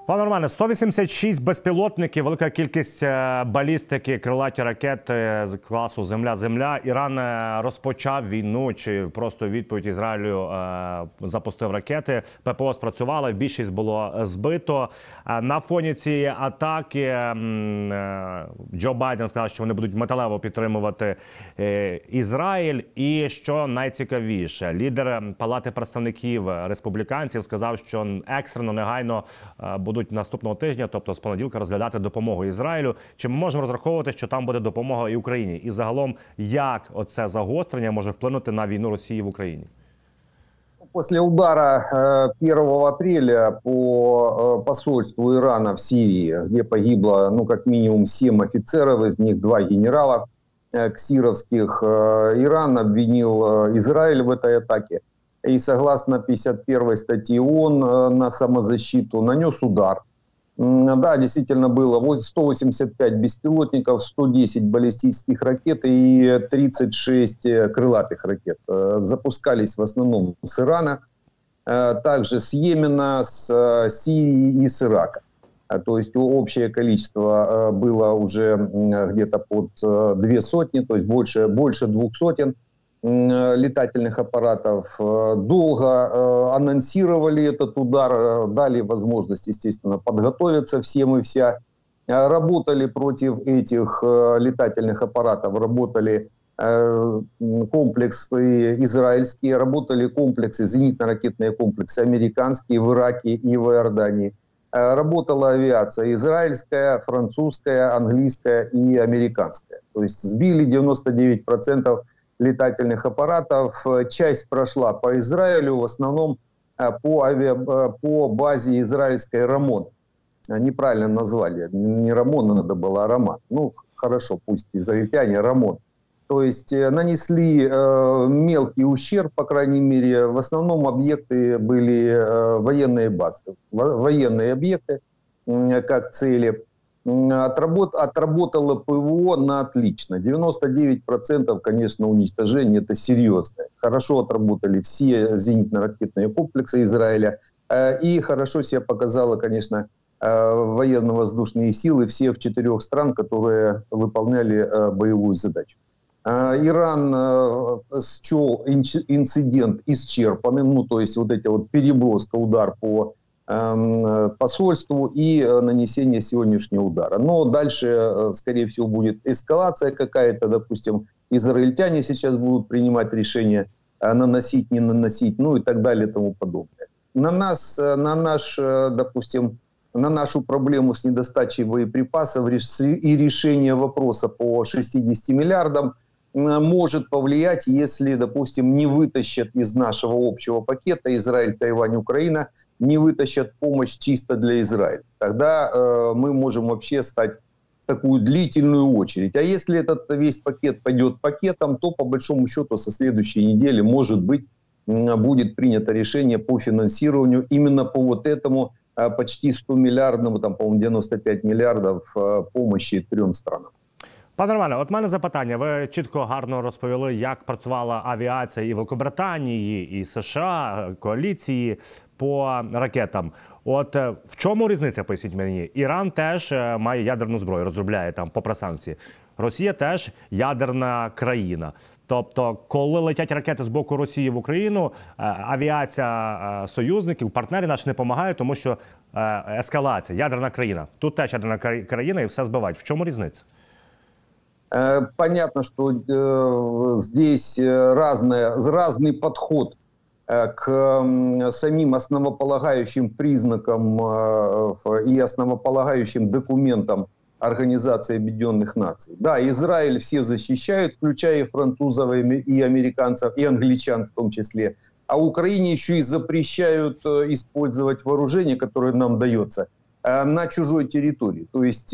Пане Романе, 186 безпілотників, велика кількість балістики, крилаті ракети з класу Земля-Земля. Іран розпочав війну чи просто відповідь Ізраїлю запустив ракети. ППО спрацювало, більшість було збито. На фоні цієї атаки Джо Байден сказав, що вони будуть металево підтримувати Ізраїль. І що найцікавіше, лідер Палати представників республіканців сказав, що екстрено, негайно будуть наступного тижня, тобто з понеділка, розглядати допомогу Ізраїлю. Чи ми можемо розраховувати, що там буде допомога і Україні? І загалом, як оце загострення може вплинути на війну Росії в Україні? После удара 1 апреля по посольству Ирана в Сирии, где погибло как минимум 7 офицеров, из них 2 генерала ксировских, Иран обвинил Израиль в этой атаке. И согласно 51 статье ООН на самозащиту нанес удар. Да, действительно было 185 беспилотников, 110 баллистических ракет и 36 крылатых ракет. Запускались в основном с Ирана, также с Йемена, с Сирии и с Ирака. То есть общее количество было уже где-то под 2 сотни, то есть больше 2 сотен летательных аппаратов. Долго анонсировали этот удар, дали возможность, естественно, подготовиться всем и вся. Работали против этих летательных аппаратов, работали комплексы израильские, работали комплексы, зенитно-ракетные комплексы американские в Ираке и в Иордании. Работала авиация израильская, французская, английская и американская. То есть сбили 99% летательных аппаратов. Часть прошла по Израилю, в основном по базе израильской Рамон. Неправильно назвали, не Рамон надо было, а Раман. Ну, хорошо, пусть израильтяне, Рамон. То есть нанесли мелкий ущерб, по крайней мере. В основном объекты были военные базы, военные объекты как цели. Отработало ПВО на отлично. 99%, конечно, уничтожения, это серьезно. Хорошо отработали все зенитно-ракетные комплексы Израиля. И хорошо себя показала, конечно, военно-воздушные силы всех 4 стран, которые выполняли боевую задачу. Иран счел инцидент исчерпанным, то есть вот эти переброска, удар по посольству и нанесение сегодняшнего удара. Но дальше, скорее всего, будет эскалация какая-то, допустим, израильтяне сейчас будут принимать решение наносить, не наносить, и так далее и тому подобное. На нашу проблему с недостачей боеприпасов и решение вопроса по 60 миллиардам может повлиять, если, допустим, не вытащат из нашего общего пакета Израиль, Тайвань, Украина, не вытащат помощь чисто для Израиля. Тогда мы можем вообще стать в такую длительную очередь. А если этот весь пакет пойдет пакетом, то по большому счету со следующей недели, может быть, будет принято решение по финансированию именно по вот этому почти 100 миллиардному, там, по-моему, 95 миллиардов помощи 3 странам. Пане Романе, от мене запитання. Ви чітко, гарно розповіли, як працювала авіація і Великобританії, і США, коаліції по ракетам. От в чому різниця, поясніть мені? Іран теж має ядерну зброю, розробляє там, попри санкції. Росія теж ядерна країна. Тобто, коли летять ракети з боку Росії в Україну, авіація союзників, партнерів наші не допомагає, тому що ескалація, ядерна країна. Тут теж ядерна країна і все збивають. В чому різниця? Понятно, что здесь разный подход к самим основополагающим признакам и основополагающим документам Организации Объединенных Наций. Да, Израиль все защищают, включая и французов, и американцев, и англичан в том числе. А Украине еще и запрещают использовать вооружение, которое нам дается, на чужой территории. То есть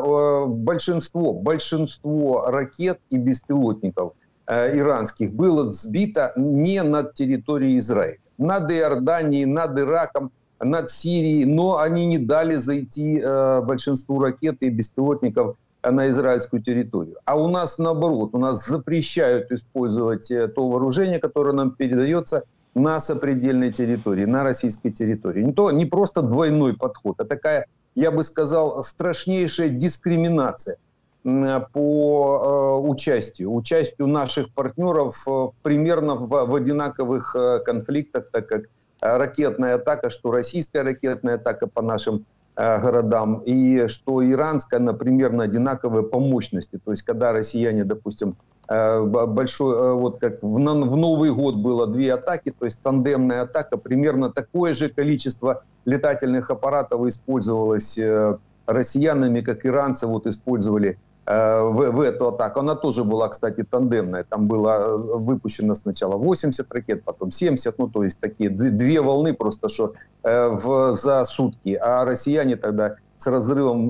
большинство ракет и беспилотников иранских было сбито не над территорией Израиля. Над Иорданией, над Ираком, над Сирией, но они не дали зайти большинству ракет и беспилотников на израильскую территорию. А у нас наоборот, у нас запрещают использовать то вооружение, которое нам передается на сопредельной территории, на российской территории. Не просто двойной подход, а такая, я бы сказал, страшнейшая дискриминация по участию наших партнеров примерно в одинаковых конфликтах, так как ракетная атака, что российская ракетная атака по нашим городам, и что иранская, например, на одинаковой по мощности. То есть, когда россияне, допустим, большой, вот как в Новый год было 2 атаки, то есть тандемная атака, примерно такое же количество летательных аппаратов использовалось россиянами, как иранцы вот использовали в эту атаку. Она тоже была, кстати, тандемная. Там было выпущено сначала 80 ракет, потом 70. Ну, то есть такие 2 волны просто что за сутки. А россияне тогда с разрывом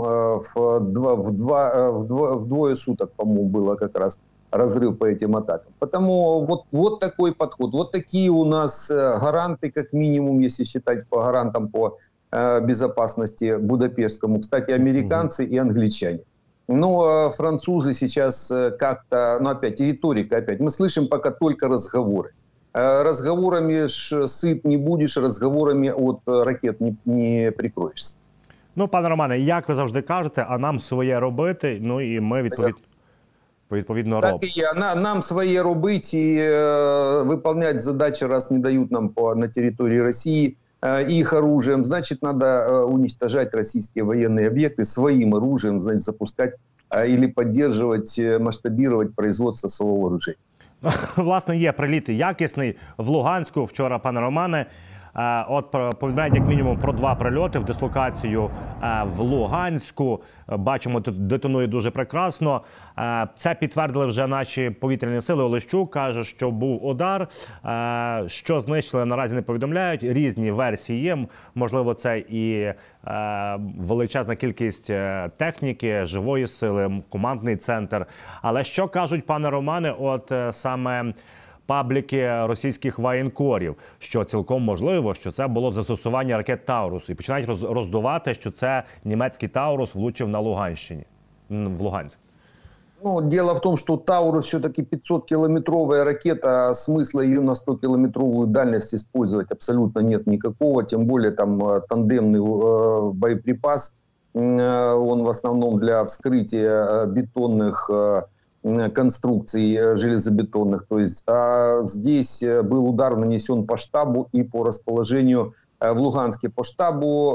вдвое суток, по-моему, было как раз разрыв по этим атакам. Потому вот такой подход. Вот такие у нас гаранты, как минимум, если считать по гарантам по безопасности Будапештскому. Кстати, американцы и англичане. Но французы сейчас как-то, ну опять, риторика опять. Мы слышим пока только разговоры. Разговорами сыт не будешь, разговорами от ракет не прикроешься. Ну, пане Романе, як ви завжди кажете, а нам своє робити, ну і ми відповідно робимо. Так і є. Нам своє робити і виконувати задачі, раз не дають нам на території Росії их оружием, значит, надо уничтожать российские военные объекты своим оружием, значит, запускать или поддерживать, масштабировать производство своего оружия. Власне, є приліт якісний в Луганську вчора, пане Романе. От повідомляють як мінімум про 2 прильоти в дислокацію в Луганську. Бачимо, тут детонує дуже прекрасно. Це підтвердили вже наші повітряні сили. Олещук каже, що був удар. Що знищили, наразі не повідомляють. Різні версії є. Можливо, це і величезна кількість техніки, живої сили, командний центр. Але що кажуть, пане Романе, от саме пабліки російських воєнкорів, що цілком можливо, що це було застосування ракет «Таурус». І починають роздувати, що це німецький «Таурус» влучив на Луганщині, в Луганськ. Ну, дело в том, что «Таурус» все-таки 500-километровая ракета, смысла ее на 100-километровую дальность использовать абсолютно нет никакого, тем более там тандемный боеприпас, он в основном для вскрытия бетонных конструкций железобетонных. То есть здесь был удар нанесен по штабу и по расположению в Луганске по штабу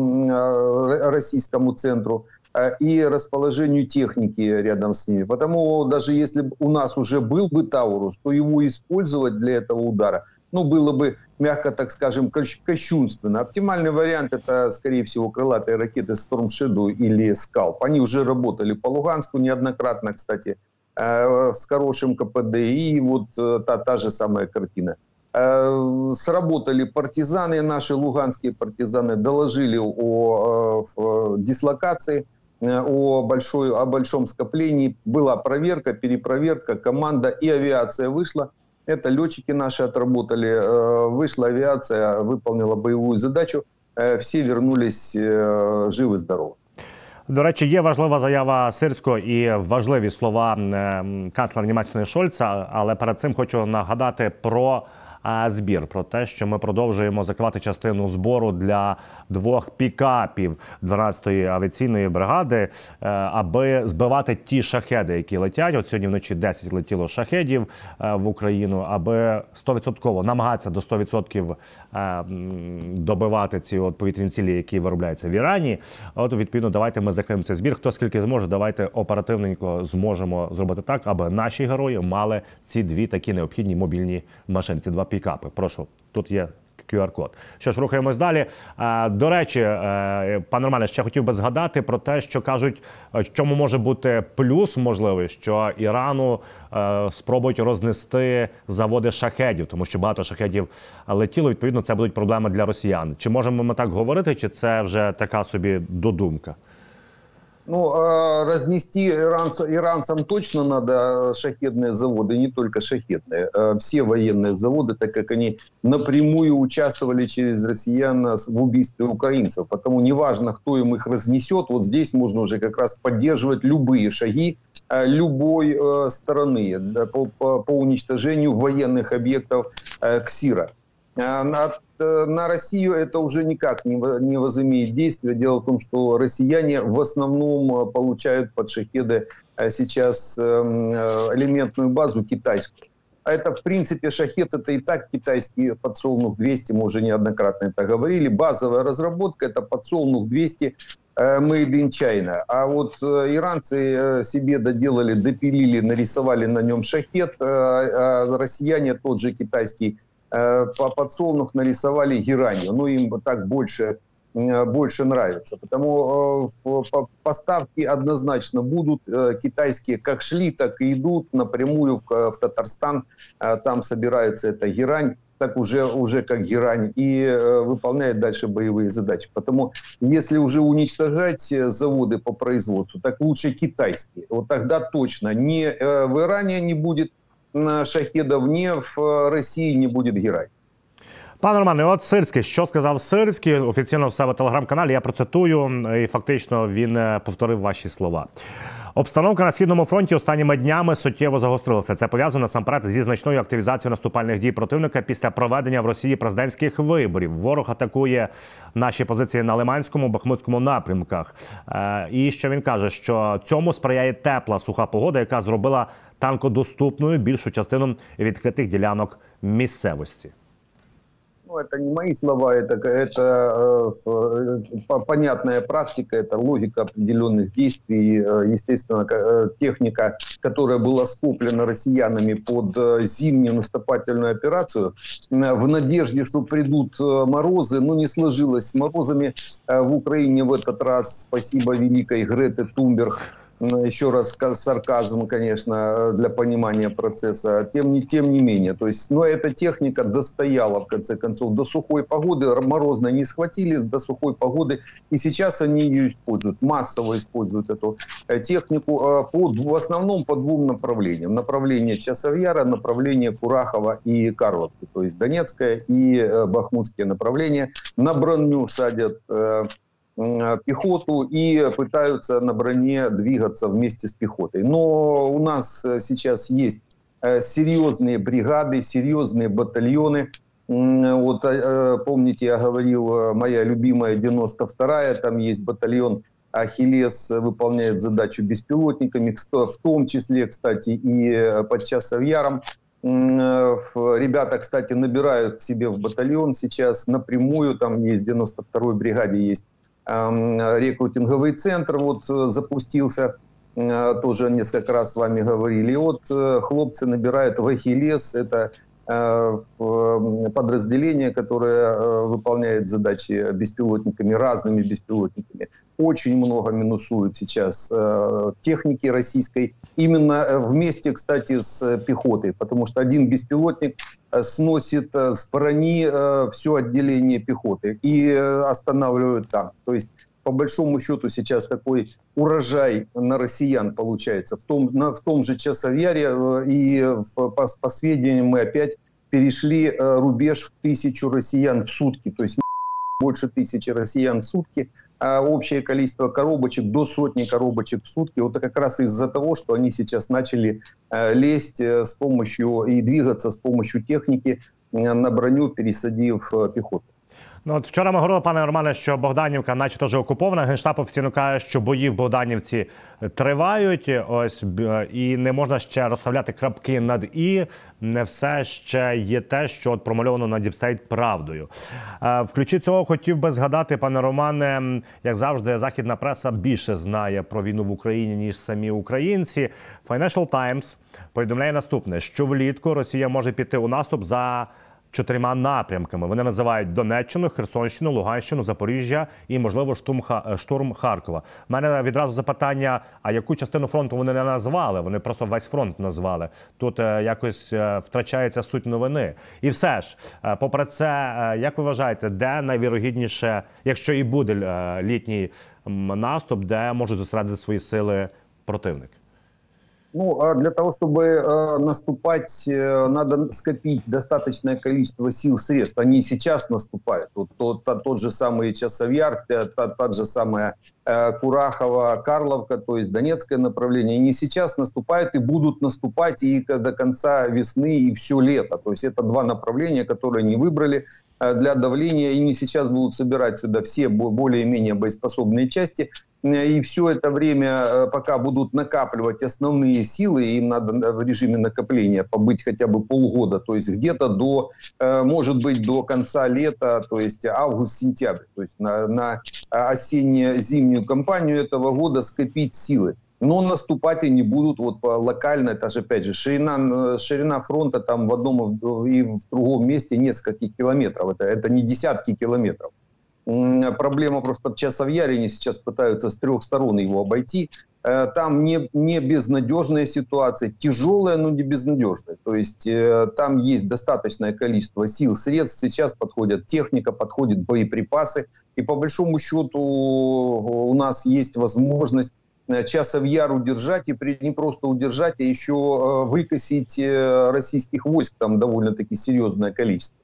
российскому центру и расположению техники рядом с ними. Потому даже если бы у нас уже был бы «Таурус», то его использовать для этого удара, ну, было бы, мягко так скажем, кощунственно. Оптимальный вариант — это, скорее всего, крылатые ракеты Storm Shadow или Scalp. Они уже работали по Луганску неоднократно, кстати, с хорошим КПД. И вот та же самая картина. Сработали партизаны, наши луганские партизаны доложили о дислокации, о большом скоплении. Была проверка, перепроверка, команда и авиация вышла. Это летчики наши отработали. Вышла авиация, выполнила боевую задачу. Всі вернулись живі-здорові. До речі, є важлива заява Сирського і важливі слова канцлера Німеччини Шольца, але перед цим хочу нагадати про збір, про те, що ми продовжуємо закривати частину збору для 2 пікапів 12-ї авіаційної бригади, аби збивати ті шахеди, які летять. От сьогодні вночі 10 летіло шахедів в Україну, аби 100%, намагатися до 100% добивати ці от повітряні цілі, які виробляються в Ірані. От, відповідно, давайте ми закриємо цей збір. Хто скільки зможе, давайте оперативненько зможемо зробити так, аби наші герої мали ці 2 такі необхідні мобільні машини, ці 2 пікапи. Прошу, тут є QR-код. Що ж, рухаємось далі. До речі, пане Романе, ще хотів би згадати про те, що кажуть, в чому може бути плюс можливий, що Ірану спробують рознести заводи шахедів, тому що багато шахедів летіло, відповідно, це будуть проблеми для росіян. Чи можемо ми так говорити, чи це вже така собі додумка? Ну, разнести иранцам точно надо шахедные заводы, не только шахедные. Все военные заводы, так как они напрямую участвовали через россиян в убийстве украинцев. Потому неважно, кто им их разнесет, вот здесь можно уже как раз поддерживать любые шаги любой стороны по уничтожению военных объектов КСИРа. На Россию это уже никак не возымеет действия. Дело в том, что россияне в основном получают под шахеды сейчас элементную базу китайскую. А это, в принципе, шахед — это и так китайский подсолнух 200, мы уже неоднократно это говорили. Базовая разработка — это подсолнух 200 made in China. А вот иранцы себе доделали, допилили, нарисовали на нем шахед, а россияне тот же китайский по подсолнух нарисовали геранью. Ну, им так больше нравится. Потому поставки однозначно будут. Китайские как шли, так и идут напрямую в Татарстан. Там собирается эта герань, так уже как герань, и выполняет дальше боевые задачи. Потому если уже уничтожать заводы по производству, так лучше китайские. Вот тогда точно ни в Иране не будет шахедов, ні в Росії не буде герань. Пане Романе, от Сирський, що сказав Сирський офіційно в себе в телеграм-каналі, я процитую, і фактично він повторив ваші слова. Обстановка на Східному фронті останніми днями суттєво загострилася. Це пов'язано насамперед зі значною активізацією наступальних дій противника після проведення в Росії президентських виборів. Ворог атакує наші позиції на Лиманському, Бахмутському напрямках. І що він каже, що цьому сприяє тепла, суха погода, яка зробила танкодоступною більшу частину відкритих ділянок місцевості. Ну, это не мои слова, это понятная практика, это логика определенных действий. Естественно, техника, которая была скоплена россиянами под зимнюю наступательную операцию, в надежде, что придут морозы, но не сложилось с морозами. В Украине в этот раз, спасибо великой Грете Тунберг, еще раз сарказм, конечно, для понимания процесса, тем не менее. То есть, но эта техника достояла, в конце концов, до сухой погоды, морозной не схватились, до сухой погоды, и сейчас они ее используют, массово используют эту технику, в основном по двум направлениям. Направление Часовьяра, направление Курахова и Карловки, то есть Донецкое и Бахмутские направления. На броню садят пехоту и пытаются на броне двигаться вместе с пехотой. Но у нас сейчас есть серьезные бригады, серьезные батальоны. Вот помните, я говорил, моя любимая 92-я, там есть батальон «Ахиллес», выполняет задачу беспилотниками, в том числе, кстати, и под Часовьяром. Ребята, кстати, набирают к себе в батальон сейчас напрямую, там есть в 92-й бригаде есть рекрутинговый центр, вот запустился, тоже несколько раз с вами говорили. И вот хлопцы набирают в «Ахиллес», это подразделение, которое выполняет задачи беспилотниками, разными беспилотниками. Очень много минусуют сейчас техники российской, именно вместе, кстати, с пехотой, потому что один беспилотник сносит с брони все отделение пехоты и останавливает танк. То есть, по большому счету, сейчас такой урожай на россиян получается. В том же Часовьяре, и по сведениям мы опять перешли рубеж в 1000 россиян в сутки, то есть больше 1000 россиян в сутки. А общее количество коробочек до 100 коробочек в сутки. Вот как раз из-за того, что они сейчас начали лезть с помощью и двигаться с помощью техники на броню, пересадив пехоту. Ну, от вчора ми говорили, пане Романе, що Богданівка начебто вже окупована. Генштаб офіційно каже, що бої в Богданівці тривають. Ось, і не можна ще розставляти крапки над «і». Не все ще є те, що от промальовано на Діпстейт правдою. В ключі цього хотів би згадати, пане Романе, як завжди, західна преса більше знає про війну в Україні, ніж самі українці. Financial Times повідомляє наступне, що влітку Росія може піти у наступ за 4 напрямками. Вони називають Донеччину, Херсонщину, Луганщину, Запоріжжя і, можливо, штурм Харкова. У мене відразу запитання, а яку частину фронту вони не назвали? Вони просто весь фронт назвали. Тут якось втрачається суть новини. І все ж, попри це, як ви вважаєте, де найвірогідніше, якщо і буде літній наступ, де можуть зосередити свої сили противник? Ну, а для того, чтобы наступать, надо скопить достаточное количество сил, средств. Они сейчас наступают. Вот тот же самый Часов-Яр, та же самая Курахова, Карловка, то есть Донецкое направление. Они сейчас наступают и будут наступать и до конца весны, и все лето. То есть это два направления, которые они выбрали для давления. И они сейчас будут собирать сюда все более-менее боеспособные части. И все это время, пока будут накапливать основные силы, им надо в режиме накопления побыть хотя бы полгода, то есть где-то до, может быть, до конца лета, то есть август-сентябрь, то есть на осенне-зимнюю кампанию этого года скопить силы. Но наступать они будут вот локально, это же опять же ширина фронта там в одном и в другом месте несколько километров, это не десятки километров. Проблема просто в Часов-Яре, они сейчас пытаются с 3 сторон его обойти. Там не безнадежная ситуация, тяжелая, но не безнадежная. То есть там есть достаточное количество сил, средств. Сейчас подходит техника, подходят боеприпасы. И по большому счету у нас есть возможность Часов-Яр удержать, и не просто удержать, а еще выкосить российских войск, там довольно-таки серьезное количество.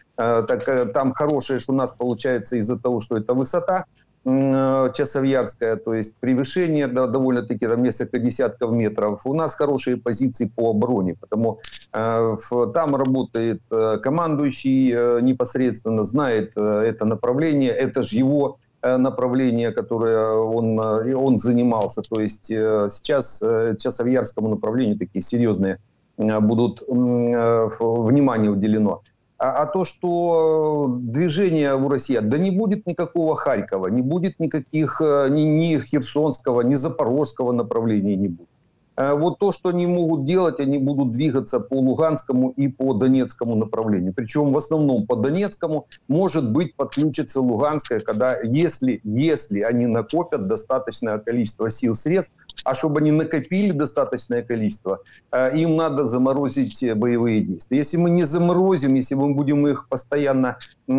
Там хорошее, что у нас получается из-за того, что это высота Часов-Ярская, то есть превышение довольно-таки там несколько десятков метров. У нас хорошие позиции по обороне, потому там работает командующий непосредственно, знает это направление, это же его направление, которое он занимался. То есть сейчас Часов-Ярскому направлению такие серьезные будут внимание уделено. А то, что движение у россиян, да не будет никакого Харькова, не будет никаких ни Херсонского, ни Запорожского направления не будет. Вот то, что они могут делать, они будут двигаться по Луганскому и по Донецкому направлению. Причем в основном по Донецкому, может быть, подключится Луганская, если они накопят достаточное количество сил, средств. А чтобы они накопили достаточное количество, им надо заморозить боевые действия. Если мы не заморозим, если мы будем их постоянно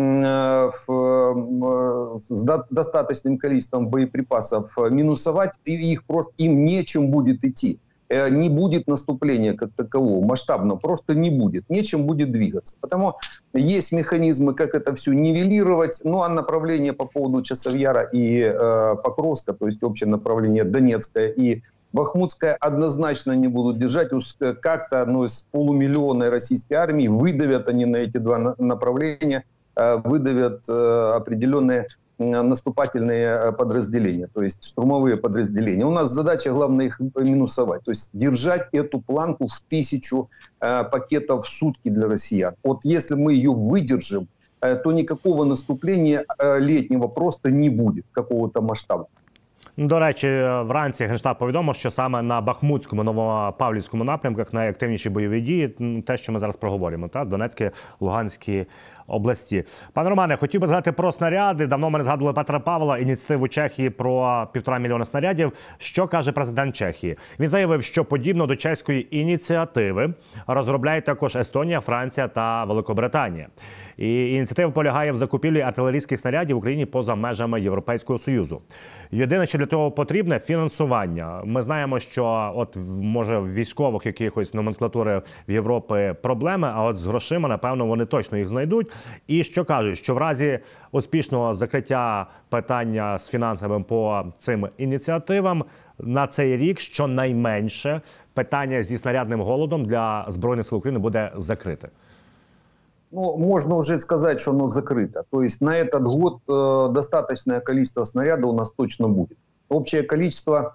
с достаточным количеством боеприпасов минусовать, им нечем будет идти. Не будет наступления как такового, масштабного, просто не будет. Нечем будет двигаться. Потому есть механизмы, как это все нивелировать. Ну, а направление по поводу Часов-Яра и Покровска, то есть общее направление Донецкое и Бахмутское, однозначно не будут держать. Уж как-то с полумиллионной российской армии выдавят они на эти два направления, выдавят определенные наступательные подразделения, то есть штурмовые подразделения. У нас задача, главное, их минусовать. То есть держать эту планку в 1000 пакетов в сутки для россиян. Вот если мы ее выдержим, то никакого наступления летнего просто не будет, какого-то масштаба. До речі, вранці Генштаб повідомив, що саме на Бахмутському, Новопавлівському напрямках найактивніші бойові дії, те, що ми зараз проговоримо, Донецькі, Луганські області. Пане Романе, хотів би згадати про снаряди. Давно ми не згадували Петра Павла, ініціативу Чехії про 1,5 мільйона снарядів. Що каже президент Чехії? Він заявив, що подібно до чеської ініціативи розробляють також Естонія, Франція та Великобританія. І ініціатива полягає в закупівлі артилерійських снарядів в Україні поза межами Європейського Союзу. Єдине, що для того потрібне – фінансування. Ми знаємо, що може в військових якихось номенклатури в Європі проблеми, а от з грошима, напевно, вони точно їх знайдуть. І що кажуть, що в разі успішного закриття питання з фінансами по цим ініціативам на цей рік щонайменше питання зі снарядним голодом для Збройних сил України буде закрите. Ну, можно уже сказать, что оно закрыто. То есть на этот год достаточное количество снарядов у нас точно будет. Общее количество,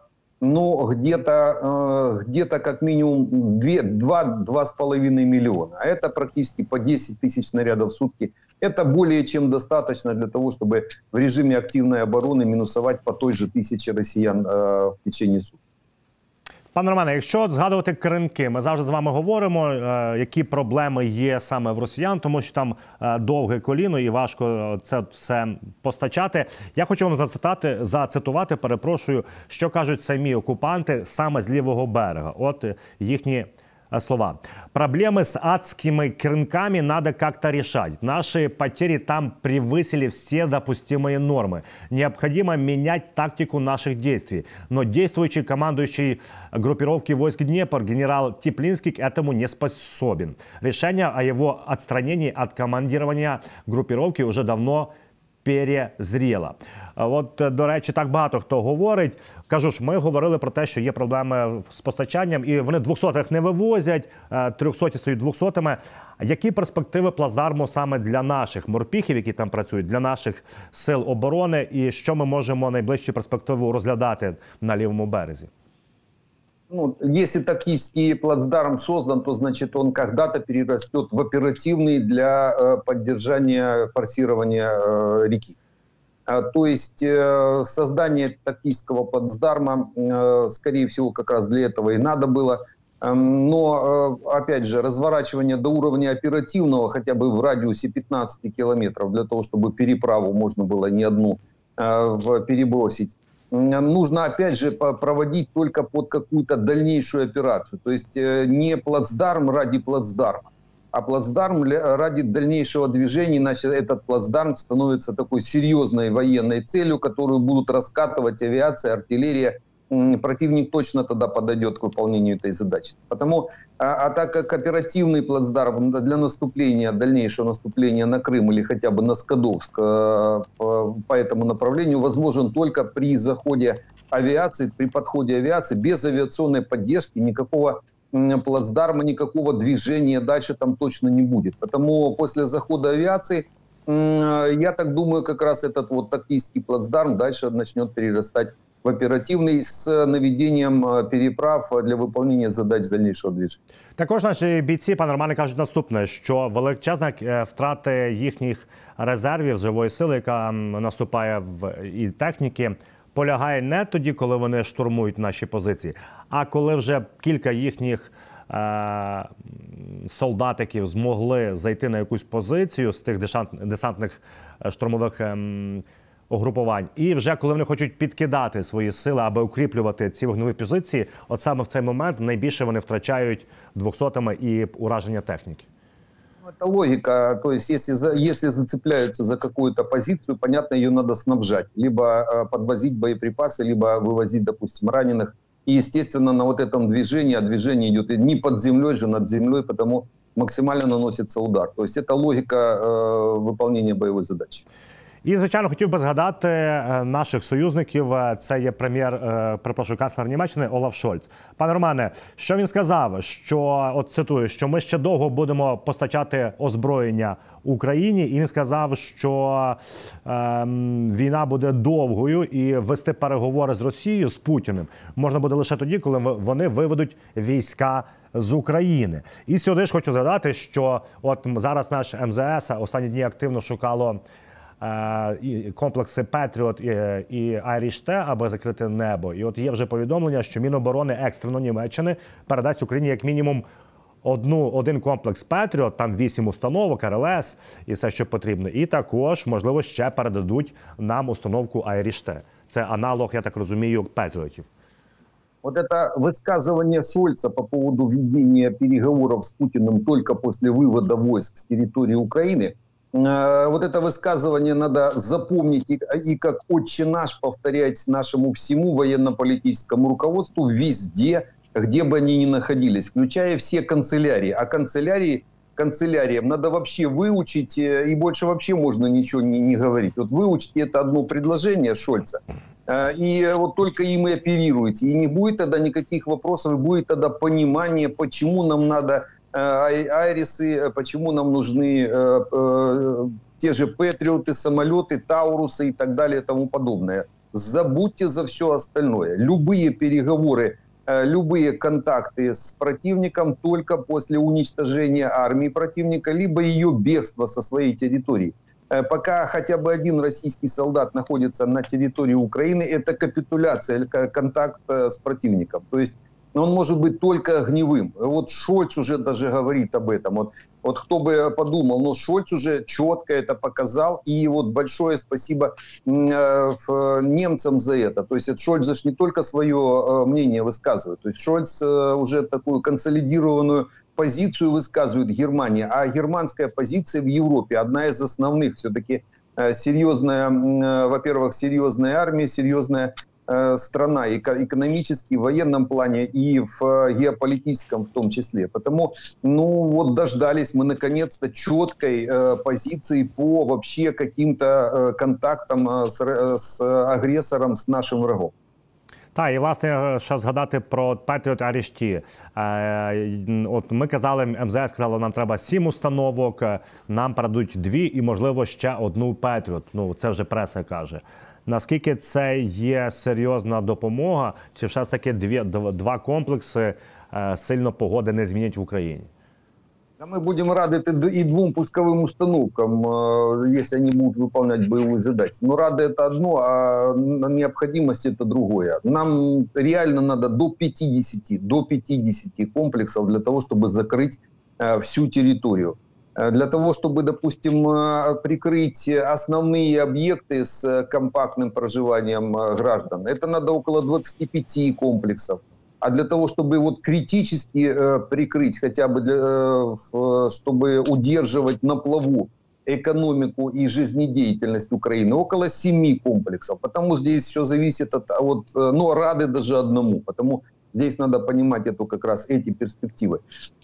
где-то как минимум 2,5 миллиона. А это практически по 10 тысяч снарядов в сутки. Это более чем достаточно для того, чтобы в режиме активной обороны минусовать по той же 1000 россиян в течение суток. Пане Романе, якщо згадувати Кримки, ми завжди з вами говоримо, які проблеми є саме в росіян, тому що там довге коліно і важко це все постачати. Я хочу вам зацитувати, що кажуть самі окупанти саме з лівого берега. От їхні слова. Проблемы с адскими крынками надо как-то решать. Наши потери там превысили все допустимые нормы. Необходимо менять тактику наших действий. Но действующий командующий группировки войск Днепр генерал Теплинский к этому не способен. Решение о его отстранении от командирования группировки уже давно перезріла. От, до речі, так багато хто говорить. Кажу ж, ми говорили про те, що є проблеми з постачанням, і вони 200-х не вивозять, 300-ті стають 200-ми. Які перспективи плацдарму саме для наших морпіхів, які там працюють, для наших сил оборони, і що ми можемо найближчі перспективи розглядати на лівому березі? Ну, если тактический плацдарм создан, то значит он когда-то перерастет в оперативный для поддержания форсирования реки. То есть создание тактического плацдарма, скорее всего, как раз для этого и надо было. Но, опять же, разворачивание до уровня оперативного, хотя бы в радиусе 15 километров, для того, чтобы переправу можно было не одну перебросить, нужно, опять же, проводить только под какую-то дальнейшую операцию. То есть не плацдарм ради плацдарма, а плацдарм ради дальнейшего движения. Иначе этот плацдарм становится такой серьезной военной целью, которую будут раскатывать авиация, артиллерия. Противник точно тогда подойдет к выполнению этой задачи. Потому, так как оперативный плацдарм для наступления, дальнейшего наступления на Крым или хотя бы на Скадовск по этому направлению возможен только при заходе авиации, при подходе авиации. Без авиационной поддержки никакого плацдарма, никакого движения дальше там точно не будет. Потому после захода авиации, я так думаю, как раз этот вот тактический плацдарм дальше начнет перерастать в оперативний з наведенням переправ для виконання задач дальнішого движення. Також наші бійці, пане Романе, кажуть наступне, що величезна втрати їхніх резервів, живої сили, яка наступає і техніки, полягає не тоді, коли вони штурмують наші позиції, а коли вже кілька їхніх солдатиків змогли зайти на якусь позицію з тих десантних штурмових угрупувань. І вже коли вони хочуть підкидати свої сили, аби укріплювати ці вогневі позиції, от саме в цей момент найбільше вони втрачають 200-ми і ураження техніки. Это логика. То есть, если зацепляются за какую-то позицию, понятно, ее надо снабжать. Либо подвозить боеприпасы, либо вывозить, допустим, раненых. И, естественно, на вот этом движении, а движение идет не под землей же, над землей, потому максимально наносится удар. То есть, это логика выполнения боевой задачи. І, звичайно, хотів би згадати наших союзників. Це є канцлер Німеччини Олаф Шольц. Пане Романе, що він сказав? Що, от цитую, що ми ще довго будемо постачати озброєння Україні. І він сказав, що війна буде довгою і вести переговори з Росією, з Путіним, можна буде лише тоді, коли вони виведуть війська з України. І сюди ж хочу згадати, що от зараз наш МЗС останні дні активно шукало комплекси Петріот і Айріш-Т, аби закрити небо. І от є вже повідомлення, що Міноборони екстрено Німеччини передасть Україні як мінімум один комплекс Петріот, там 8 установок, РЛС і все, що потрібно. І також, можливо, ще передадуть нам установку Айріш-Т. Це аналог, я так розумію, Петріотів. Вот это высказывание Шольца по поводу ведения переговоров с Путиным только после вывода войск с территории Украины, вот это высказывание надо запомнить и как отче наш повторять нашему всему военно-политическому руководству везде, где бы они ни находились, включая все канцелярии. А канцеляриям надо вообще выучить, и больше вообще можно ничего не говорить. Вот выучите это одно предложение Шольца, и вот только им и оперируйте. И не будет тогда никаких вопросов, и будет тогда понимание, почему нам надо Айрисы, почему нам нужны те же Патриоты, самолеты, Таурусы и так далее и тому подобное. Забудьте за все остальное. Любые переговоры, любые контакты с противником только после уничтожения армии противника, либо ее бегства со своей территории. Пока хотя бы один российский солдат находится на территории Украины, это капитуляция, контакт с противником. То есть он может быть только огневым. Вот Шольц уже даже говорит об этом. Вот кто бы подумал, но Шольц уже четко это показал, и вот большое спасибо немцам за это. То есть Шольц же не только свое мнение высказывает, то есть Шольц уже такую консолидированную позицию высказывает Германия, а германская позиция в Европе одна из основных. Все-таки серьезная, во-первых, серьезная армия, серьезная страна экономически, в военном плане и в геополитическом в том числе. Потому, ну вот дождались мы наконец-то четкой позиции по вообще каким-то контактам с агрессором, с нашим врагом. Так, і власне, ще згадати про Patriot RHT. От ми казали, МЗС сказало, нам треба 7 установок, нам передадуть 2 і, можливо, ще одну Patriot. Ну, це вже преса каже. Наскільки це є серйозна допомога, чи все ж таки два комплекси сильно погоди не змінять в Україні? Да, мы будем рады и 2 пусковым установкам, если они будут выполнять боевую задачу. Но рады это одно, а необходимость это другое. Нам реально надо до 50 комплексов для того, чтобы закрыть всю территорию. Для того, чтобы, допустим, прикрыть основные объекты с компактным проживанием граждан, это надо около 25 комплексов. А для того, чтобы вот критически прикрыть, хотя бы чтобы удерживать на плаву экономику и жизнедеятельность Украины, около 7 комплексов. Потому здесь все зависит от но рады даже одному. Потому здесь надо понимать как раз эти перспективы.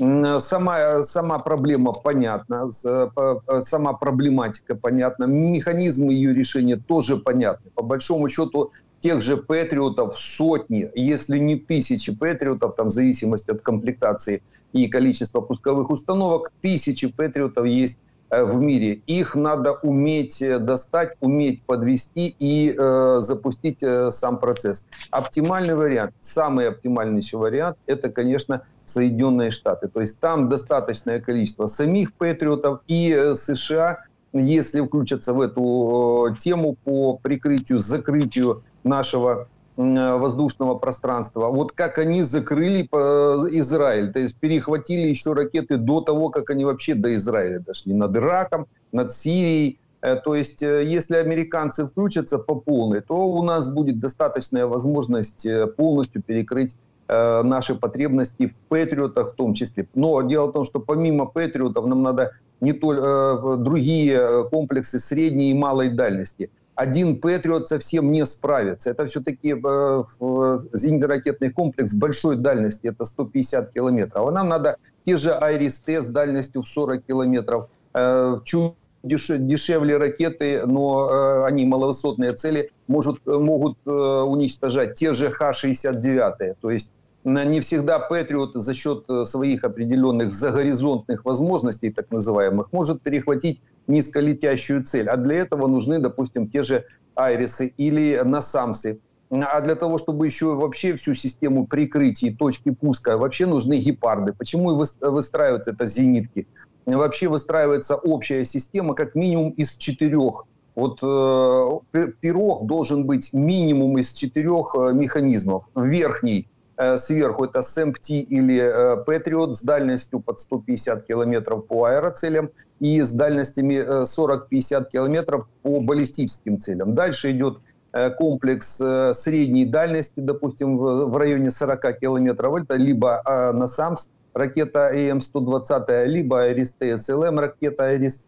Сама проблема понятна, сама проблематика понятна, механизмы ее решения тоже понятны. По большому счету, тех же Патриотов сотни, если не тысячи Патриотов, там в зависимости от комплектации и количества пусковых установок, 1000 Патриотов есть в мире. Их надо уметь достать, уметь подвести и запустить сам процесс. Оптимальный вариант, самый оптимальнейший вариант, это, конечно, Соединенные Штаты. То есть там достаточное количество самих Патриотов и США, если включатся в эту тему по прикрытию, закрытию нашего воздушного пространства. Вот как они закрыли Израиль, то есть перехватили еще ракеты до того, как они вообще до Израиля дошли, над Ираком, над Сирией. То есть если американцы включатся по полной, то у нас будет достаточная возможность полностью перекрыть наши потребности в Патриотах в том числе. Но дело в том, что помимо Патриотов нам надо не только другие комплексы средней и малой дальности. Один Патриот совсем не справится. Это все-таки зенитно-ракетный комплекс большой дальности, это 150 километров. А нам надо те же Айрис-Т с дальностью в 40 километров. Чуть дешевле ракеты, но они маловысотные цели могут уничтожать те же Х-69. То есть не всегда Патриот за счет своих определенных загоризонтных возможностей, так называемых, может перехватить низколетящую цель. А для этого нужны, допустим, те же Айрисы или Насамсы. А для того, чтобы еще вообще всю систему прикрытия и точки пуска, вообще нужны гепарды. Почему выстраиваются это зенитки? Вообще выстраивается общая система как минимум из 4. Вот пирог должен быть минимум из 4 механизмов. Верхний сверху это СМПТ или Патриот с дальностью под 150 километров по аэроцелям и с дальностями 40-50 километров по баллистическим целям. Дальше идет комплекс средней дальности, допустим, в районе 40 километров. Это либо Насамс, ракета АМ-120, либо Айрис-Т СЛМ, ракета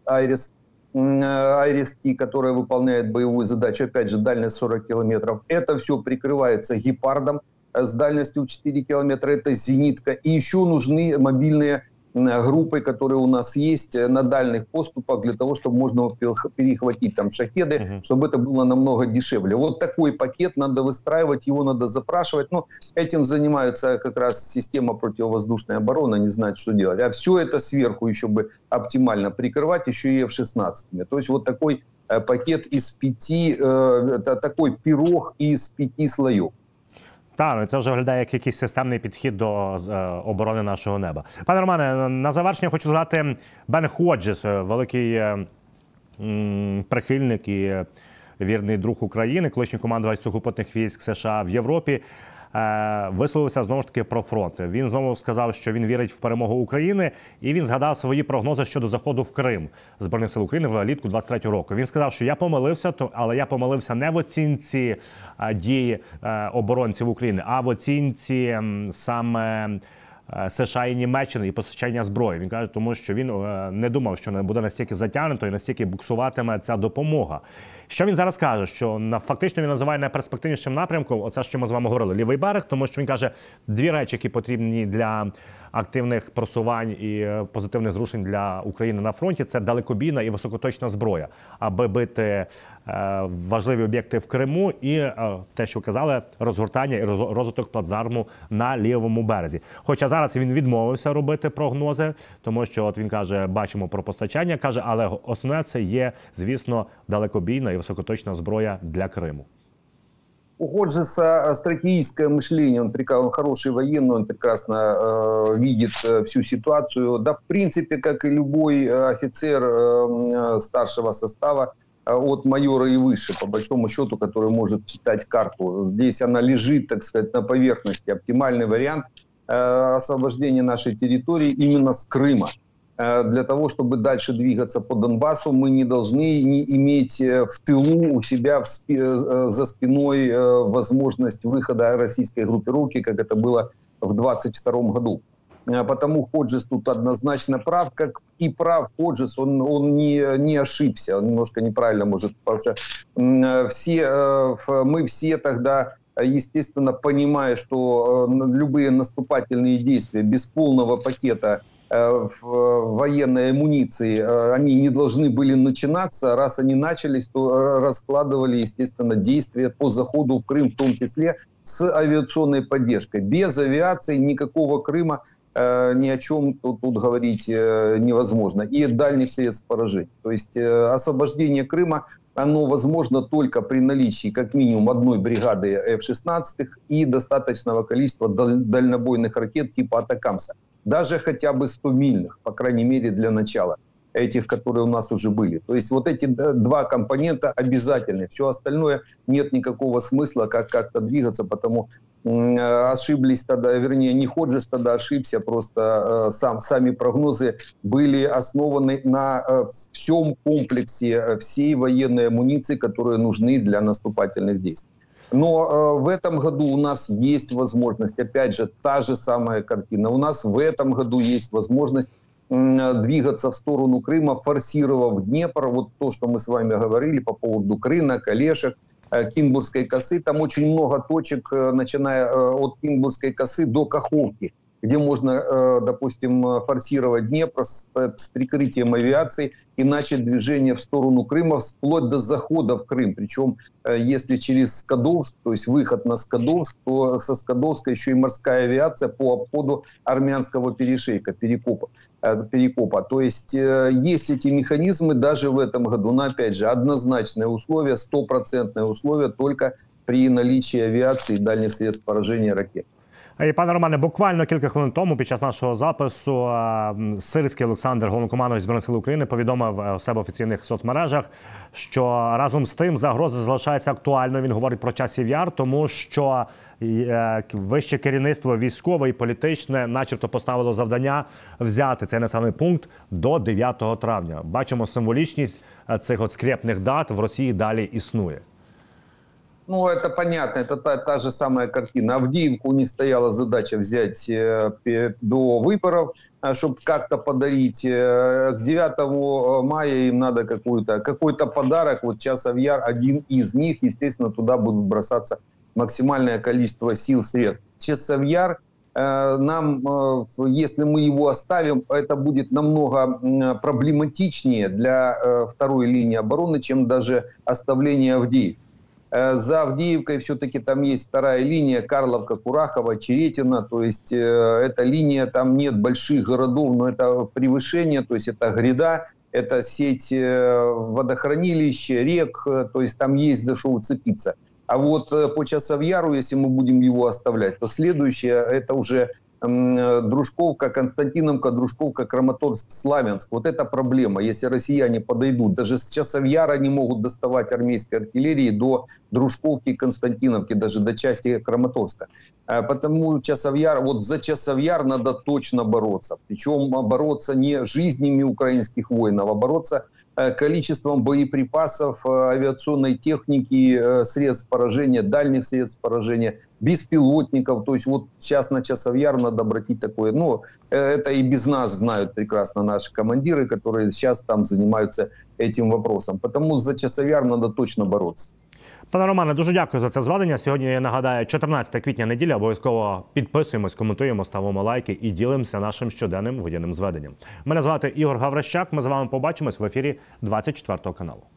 Айрис-Т, которая выполняет боевую задачу, опять же, дальность 40 километров. Это все прикрывается гепардом с дальностью 4 километра, это зенитка. И еще нужны мобильные группы, которые у нас есть на дальних поступах, для того, чтобы можно перехватить там шахеды, чтобы это было намного дешевле. Вот такой пакет надо выстраивать, его надо запрашивать. Но этим занимается как раз система противовоздушной обороны, не знает, что делать. А все это сверху еще бы оптимально прикрывать, еще и F-16. То есть вот такой пакет из 5, такой пирог из 5 слоев. Так, це вже виглядає як якийсь системний підхід до оборони нашого неба. Пане Романе, на завершення хочу згадати Бен Ходжес, великий прихильник і вірний друг України, колишній командувач сухопутних військ США в Європі. висловився знову ж таки про фронт. Він знову сказав, що він вірить в перемогу України, і він згадав свої прогнози щодо заходу в Крим Збройних сил України влітку 23-го року. Він сказав, що я помилився, але я помилився не в оцінці дії оборонців України, а в оцінці саме США і Німеччини і постачання зброї. Він каже, тому що він не думав, що не буде настільки затягнуто і настільки буксуватиме ця допомога. Що він зараз каже? Що фактично він називає найперспективнішим напрямком, оце, що ми з вами говорили, лівий берег, тому що він каже, дві речі, які потрібні для активних просувань і позитивних зрушень для України на фронті, це далекобійна і високоточна зброя, аби бити важливі об'єкти в Криму і те, що казали, розгортання і розвиток плацдарму на лівому березі. Хоча зараз він відмовився робити прогнози, тому що от він каже, бачимо про постачання, каже, але основне це є, звісно, далекобійна і високоточна зброя для Криму. У Ходжеса стратегическое мышление, он хороший военный, он прекрасно видит всю ситуацию. Да, в принципе, как и любой офицер старшего состава, от майора и выше, по большому счету, который может читать карту. Здесь она лежит, так сказать, на поверхности. Оптимальный вариант освобождения нашей территории именно с Крыма. Для того, чтобы дальше двигаться по Донбассу, мы не должны не иметь в тылу у себя за спиной возможность выхода российской группировки, как это было в 2022 году. Потому Ходжес тут однозначно прав, как и прав Ходжес, он не ошибся, он немножко неправильно может, потому что мы все тогда, естественно, понимая, что любые наступательные действия без полного пакета военной амуниции, они не должны были начинаться. Раз они начались, то раскладывали, естественно, действия по заходу в Крым, в том числе с авиационной поддержкой. Без авиации никакого Крыма ни о чем тут говорить невозможно. И дальних средств поражения. То есть освобождение Крыма, оно возможно только при наличии как минимум одной бригады F-16 и достаточного количества дальнобойных ракет типа «Атакамса». Даже хотя бы 100-мильных, по крайней мере, для начала, этих, которые у нас уже были. То есть вот эти два компонента обязательны. Все остальное нет никакого смысла как-то двигаться, потому ошиблись тогда, вернее, не Ходжес тогда ошибся, просто сами прогнозы были основаны на всем комплексе всей военной амуниции, которые нужны для наступательных действий. Но в этом году у нас есть возможность, опять же, та же самая картина. У нас в этом году есть возможность двигаться в сторону Крыма, форсировав Днепр. Вот то, что мы с вами говорили по поводу Крына, Калешек, Кинбургской косы. Там очень много точек, начиная от Кинбургской косы до Каховки, где можно, допустим, форсировать Днепр с прикрытием авиации и начать движение в сторону Крыма вплоть до захода в Крым. Причем, если через Скадовск, то есть выход на Скадовск, то со Скадовска еще и морская авиация по обходу армянского перешейка, перекопа. То есть есть эти механизмы даже в этом году. Но опять же, однозначное условие, 100% условие только при наличии авиации и дальних средств поражения ракет. І, пане Романе, буквально кілька хвилин тому, під час нашого запису, Сирський Олександр, головнокомандувач Збройних сил України, повідомив у себе в офіційних соцмережах, що разом з тим загроза залишається актуальною. Він говорить про часів яр, тому що вище керівництво військове і політичне начебто поставило завдання взяти цей населений пункт до 9 травня. Бачимо, символічність цих от скрєпних дат в Росії далі існує. Ну, это понятно, это та же самая картина. Авдеевку у них стояла задача взять до выборов, чтобы как-то подарить. К 9 мая им надо какой-то подарок. Вот Часов Яр, один из них, естественно, туда будут бросаться максимальное количество сил, средств. Часов Яр, нам, если мы его оставим, это будет намного проблематичнее для второй линии обороны, чем даже оставление Авдеевки. За Авдеевкой все-таки там есть вторая линия, Карловка, Курахова, Черетина, то есть эта линия, там нет больших городов, но это превышение, то есть это гряда, это сеть водохранилищ, рек, то есть там есть за что уцепиться. А вот по Часовьяру, если мы будем его оставлять, то следующее это уже Дружковка, Константиновка, Дружковка, Краматорск, Славянск. Вот это проблема. Если россияне подойдут, даже с Часовьяра не могут доставать армейской артиллерии до Дружковки, Константиновки, даже до части Краматорска. Потому Часовьяр, вот за Часовьяр надо точно бороться. Причем бороться не жизнями украинских воинов, а бороться количеством боеприпасов, авиационной техники, средств поражения, дальних средств поражения, беспилотников. То есть вот сейчас на Часовьяр надо обратить такое. Ну, это и без нас знают прекрасно наши командиры, которые сейчас там занимаются этим вопросом. Потому за Часовьяр надо точно бороться. Пане Романе, дуже дякую за це зведення. Сьогодні, я нагадаю, 14 квітня неділя. Обов'язково підписуємось, коментуємо, ставимо лайки і ділимося нашим щоденним воєнним зведенням. Мене звати Ігор Гаврищак. Ми з вами побачимось в ефірі 24 каналу.